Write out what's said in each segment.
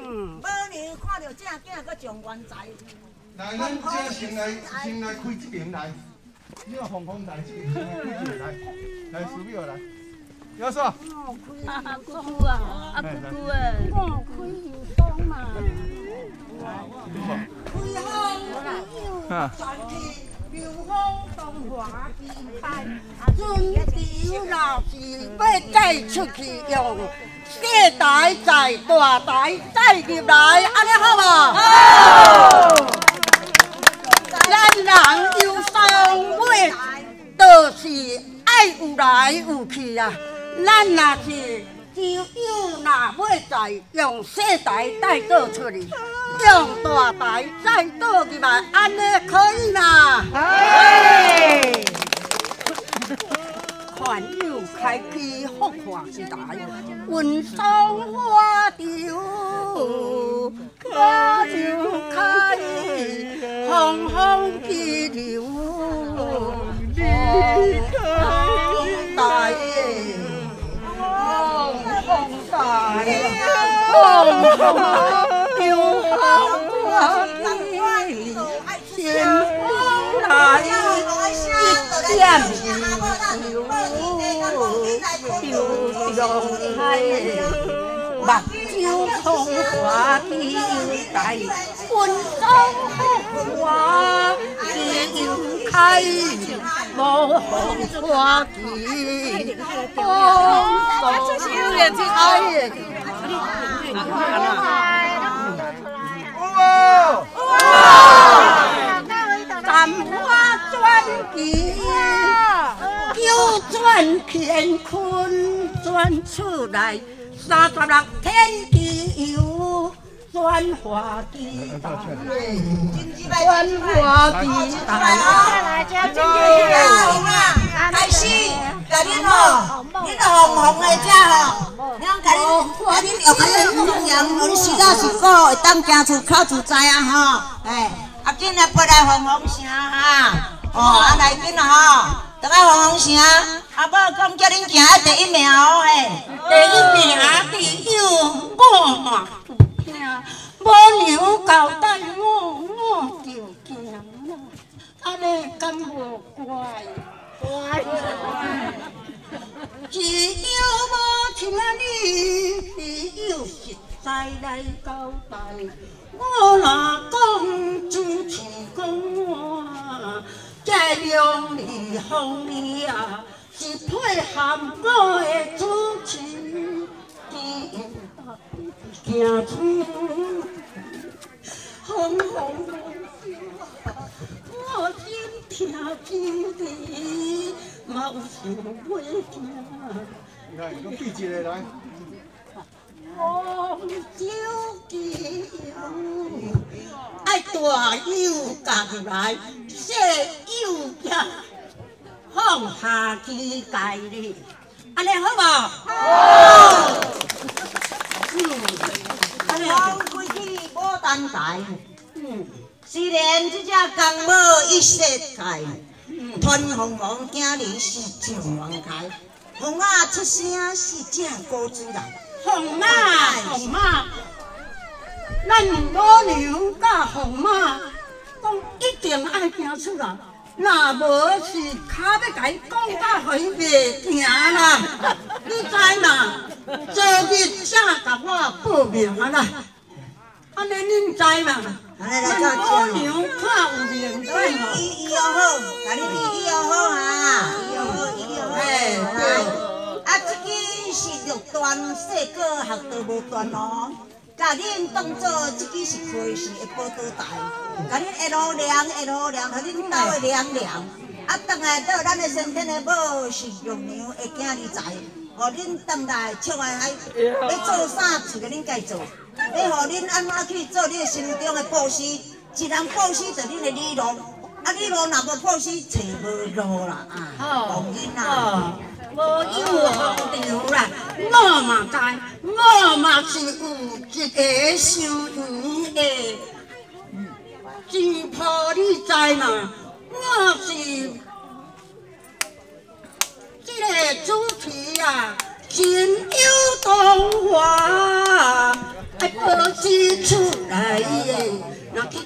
无呢看到正囝搁上元财。 来，咱这先来开这边来，你个红红来这边先来开这边来寺庙来，要说。 姑姑啊，姑姑哎，我开油松嘛。 开风传奇，流风动华变开。准备老是要再出去用，小台在大台再入来，安尼好无？好。咱人有上尾，就是爱有来有去啊。咱若是只有若尾在用小台带倒出去。用大台再倒入来，安尼可以嘛？哎！款有开启福化时代，云霜花潮，花就开，风风激流，风大耶，风大耶，风大。流风刮地，先风来，一点流，流动开，目睭风花地带，云中福花地开，无风花地，风松开。淡花转奇，九转乾坤转出来，36天地游转化地带，转化地带。开始，甲恁吼，恁红红的只吼，咱甲恁用安尼供养，恁时间是过，会当行厝口自在啊吼，哎。啊，紧来飞来红红声哈！哦，啊来紧啦吼，等下红红声，阿母讲叫恁行啊第1名哦嘿，第1名只有我嘛不听，无娘交代我就惊啦，安尼敢无乖？乖，只有无听你，只有实在来交代。我若讲主持讲我，这用力风力啊，是配合我的主持，行出风风我心听天地，嘛有想要行。 来，你闭一个来。 红酒酒，爱大油夹入来，小油夹放下去界哩，安尼好无？好。安尼讲开去牡丹台，虽然这只公母一世界，团红红今日是上元开，风啊出声是正古主人。红马，红马，咱老娘甲红马讲一定爱行出来，若无是脚要甲伊讲到互伊袂听啦，你知嘛？昨日才甲我报名啦，安尼恁知嘛？咱老娘较有面子吼。伊又好，甲你比伊又好哈，伊又好，伊又好，嘿对。啊，这个是6段细果学到无断哦，甲恁当做这个是开是会报倒台，甲恁会好凉，互恁斗会凉凉。啊，当来到咱的先天的母是玉娘的囝儿在，互恁当来笑的还要做啥就甲恁家做，要互恁安怎去做恁心中的布施，一人布施就恁的理路，啊理路若无布施找无路啦啊，讲囡仔。无有风潮啦，我嘛知，我嘛是有一个收圆的钱铺，你知嘛？我是这个主题啊，真有童话，爱保持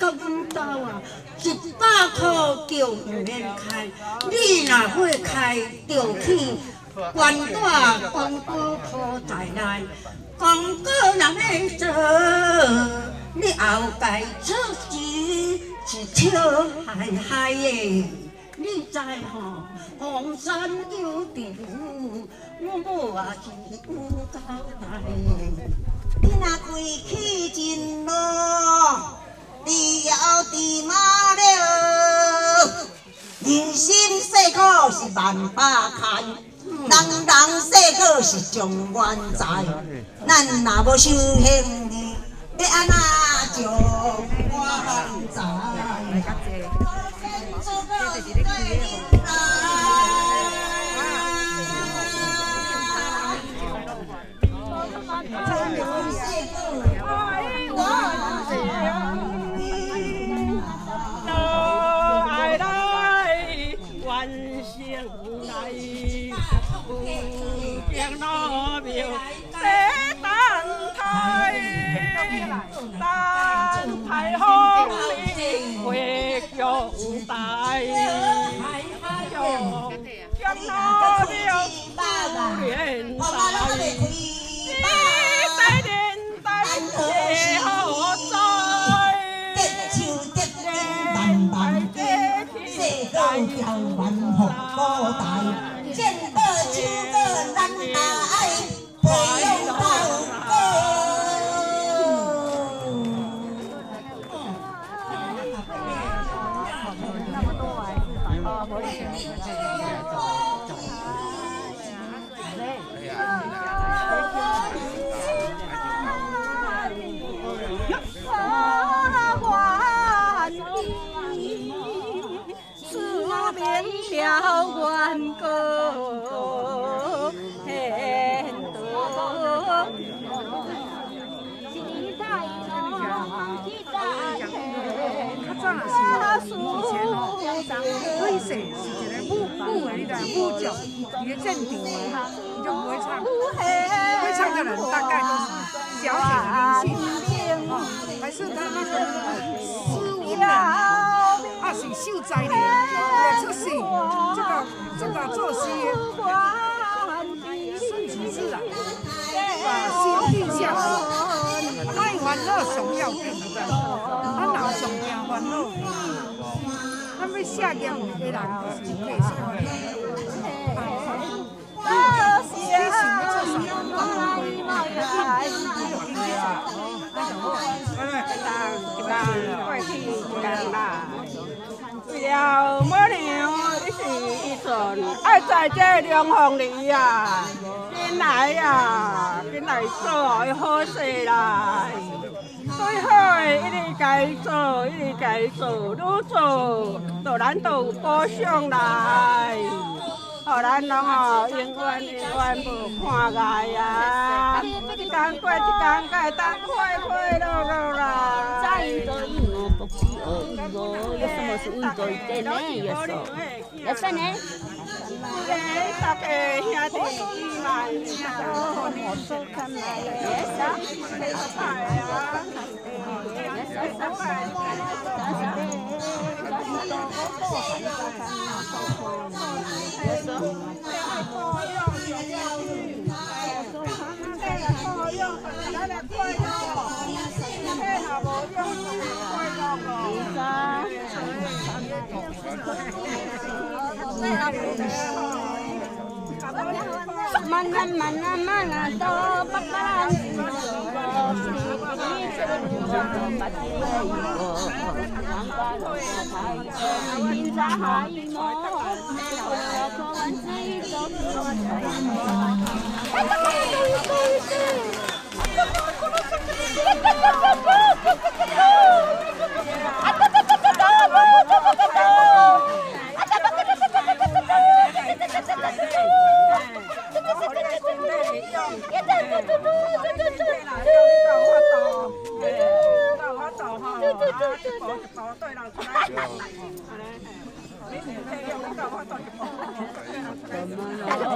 到阮兜啊，100块就免开。你若会开，就去关大广告铺台内，广告人要做，你后该出钱一条海海的。你知吼，红山有地，我母也是有交代。 你若开起真路，你要治马了。人生世故是万百开，人人世故是状元才。咱若无修行呢，要安怎将元才？ 对势是一个舞的，你来舞脚，你的阵地，你就不会唱。会唱的人大概都是小姐的明星，还是他那个斯文的，啊是秀才的，出世，这个做戏，顺其自然，心定下来，爱烦恼上要紧的，若上惊烦恼。咱要下业的人就是艺术的，你想要做啥？ 为了母娘，你是伊阵爱在这龙凤里啊，紧来呀，紧来做个好事来。最好的一直该做，一直该做，愈做，就咱就有保障来，互咱拢哦永远无看碍呀。一天过一天，该当快快乐乐啦。 在运作运哦，不是哦，有什么是运作的呢？有时候，有啥呢？ 大家兄弟们， 我说看来也mana to paparan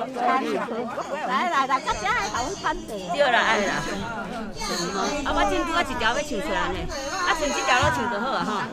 来，大家喺度分地。 对啦，爱啦。啊，我真我一条要唱出来呢，啊，剩这条我唱就好啊吼。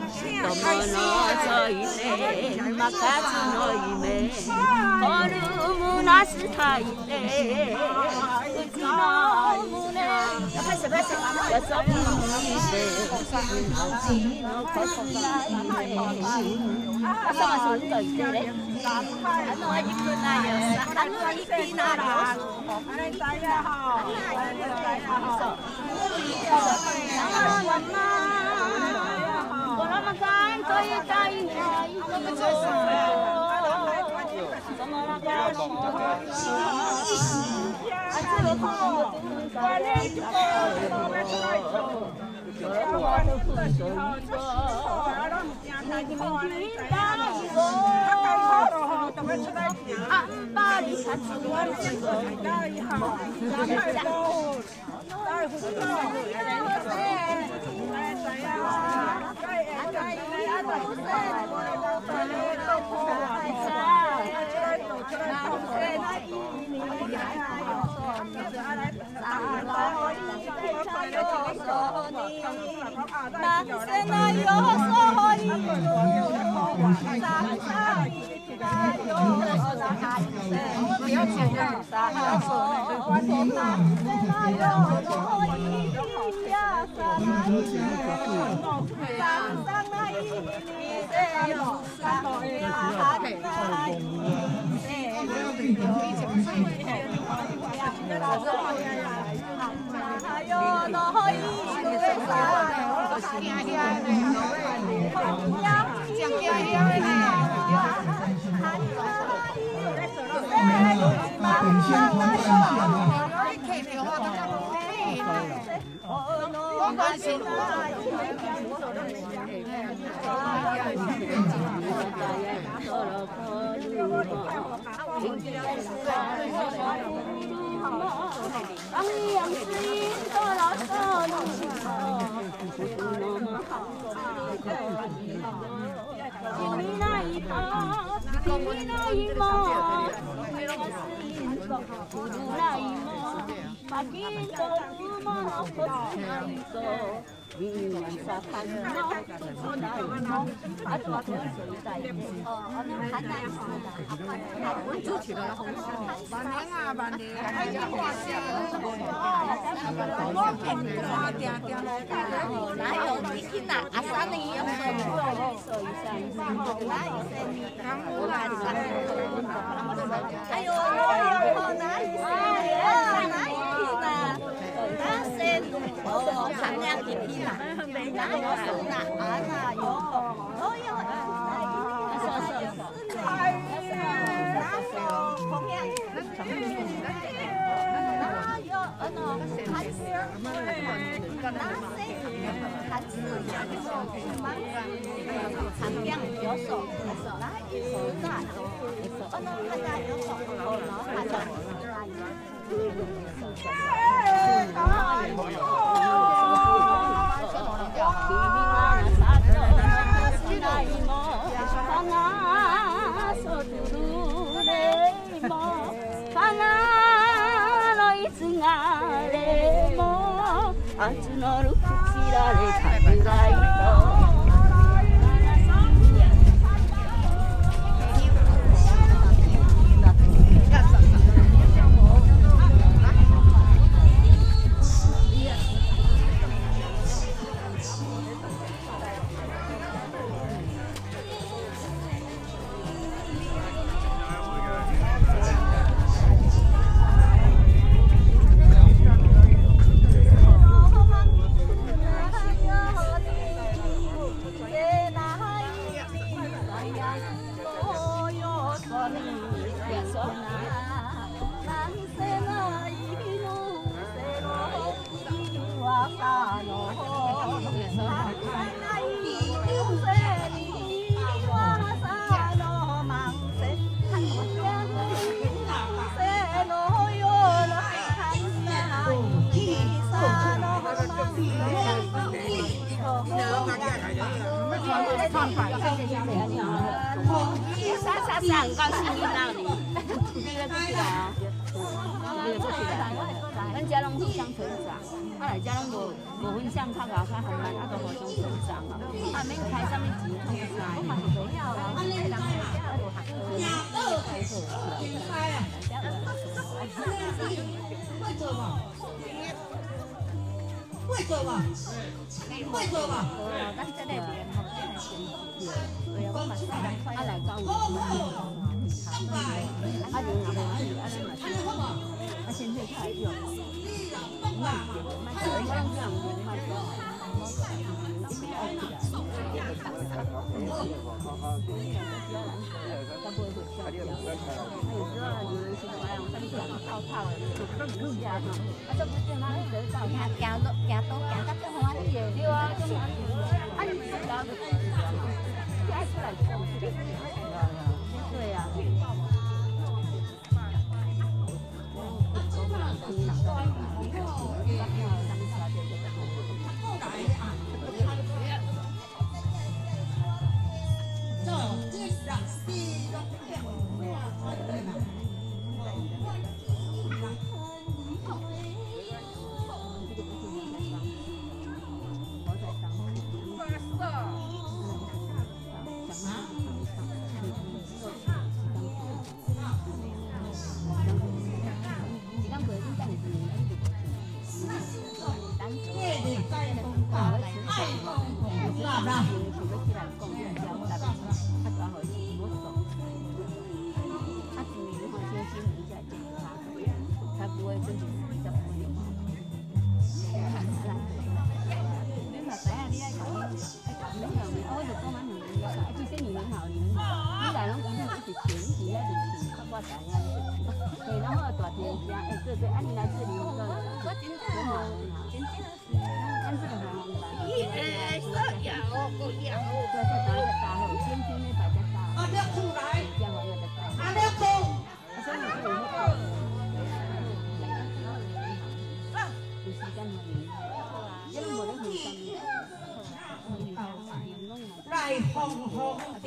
很高兴你到你，这个过去了啊，这个过去了。 咱遮拢互相成长，来遮拢无分相较高较寒难，都互相成长啊，免开啥物钱，我嘛是袂晓啦，安尼人家都学会做无？会做无？会做无？ 咱这个连吼，这还先对啊，我嘛是来教育先去开用，对呀。来红红的，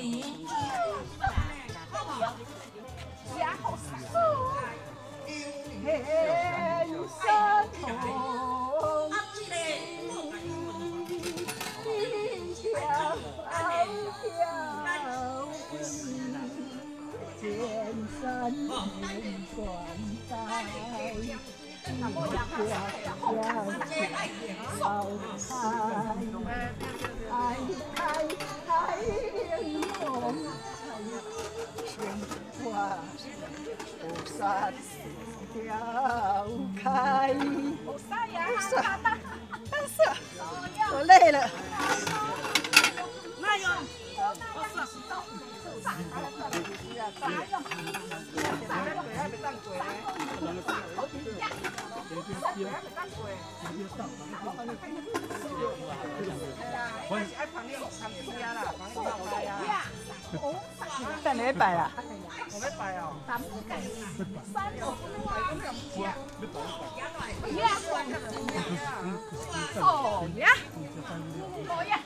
我累了。等你摆啦。我要摆哦。哦呀！哦呀！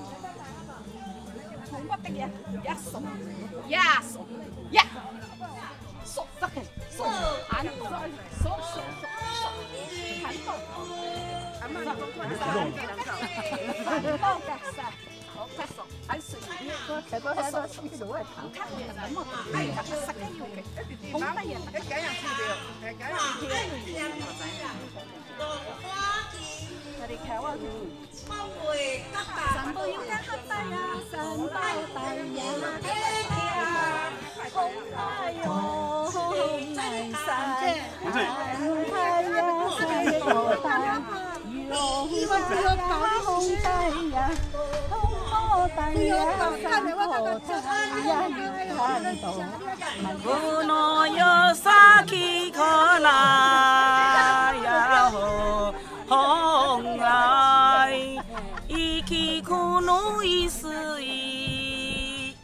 从我的呀，呀手，呀手，呀手，这个手，按手，手，按手，阿妈，按手，我睇到喺度黐住位頭，咁我係啊，實際要嘅，好得人，一揀人跳掉，係揀人我哋睇我三寶要加黑帶呀，三寶帶呀，紅太陽紅太曬，紅太陽曬個大，紅太陽。 この世先からやほ本来生きこのいすい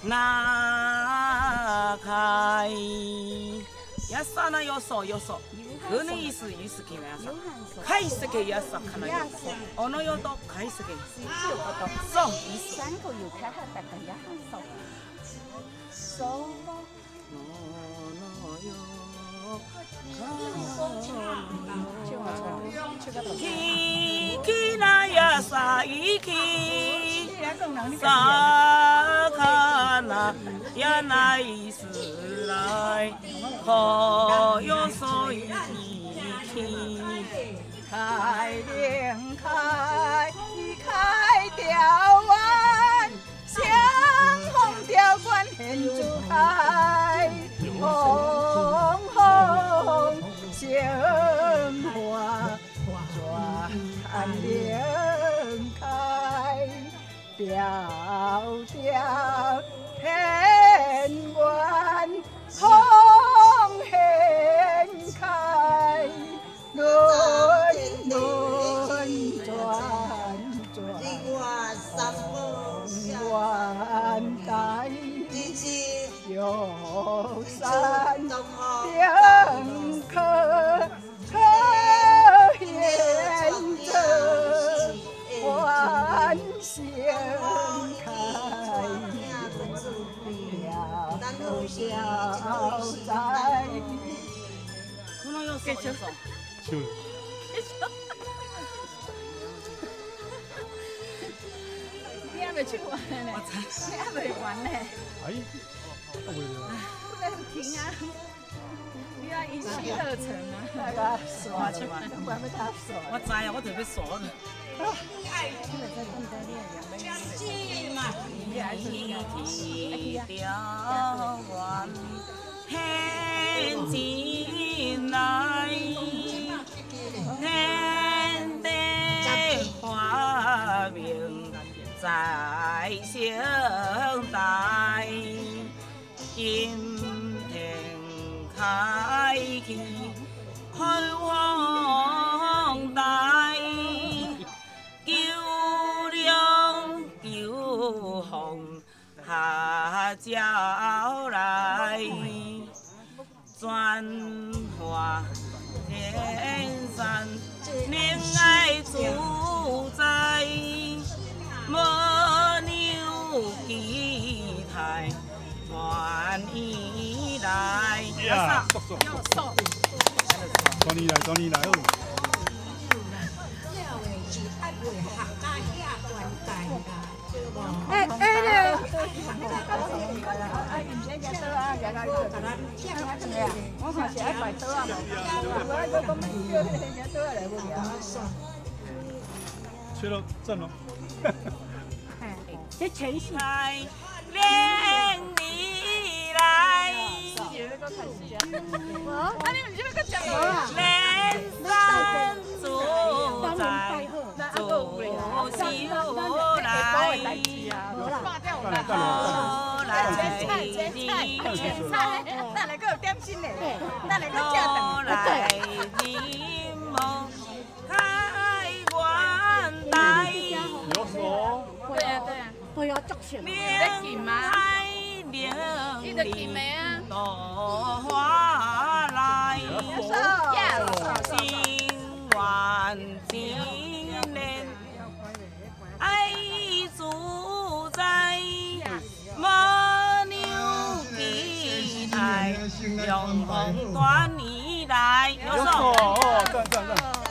なかいやさなよそよそ그는 이스 이스키 나서 카이스케 야사 카나 요소 어느 요도 카이스케 써 이스 산고 요카 하다가 야한서 써 노노요 起那呀撒一起，撒卡那呀那一时来，可有所以起。 开莲开，开吊弯，相逢吊冠献珠台，红红鲜花转莲开，吊吊天官红颜开。轮轮转转，万代有山两颗可验证，万香开，飘在。 唱。 你还没唱完呢，你还没完呢。 哎，到未了。 不能停啊！你要一气呵成啊！那个耍去嘛，我还没他耍。 我知啊，我特别耍的。天进来，天地花明在相待，金天开启开荒大，九龙九凤下招来。转化天山，恋爱主宰，魔牛祭台，传以来。 呀，转你来，转你来哦。 哎，我看是爱摆桌啊，我讲叫迄个桌来不了。 吹了，站了。 这全是。 连你来， 啊，你们这边个讲啊？ 连山主宰，主修来，后来前菜，咱来个有点心嘞，咱来个食饭。 来你梦开元代， 有手。 对啊对啊， 我要足钱。 灵海灵灵落花来，心愿今年爱主宰，魔牛祭台，永恒端你来，有手。 哦，站站站。